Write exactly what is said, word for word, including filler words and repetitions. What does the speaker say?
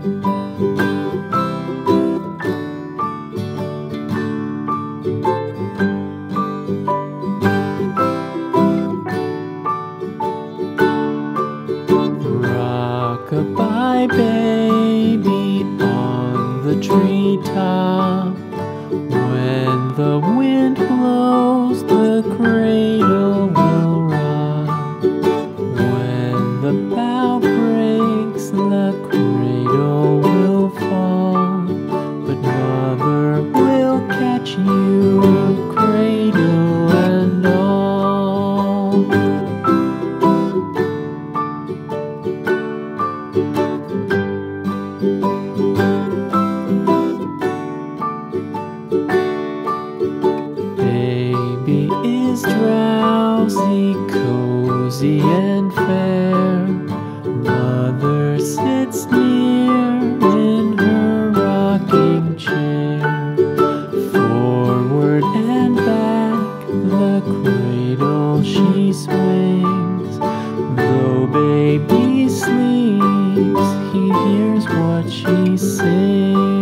Rock-a-bye baby on the treetop. When the wind blows, the cradle will rock. When the bough breaks, the cradle will fall. But mother will catch you, cradle and all. Baby is drowsy, cozy and fair. Mother sits near in her rocking chair. Forward and back the cradle she swings. Though baby sleeps, he hears what she sings.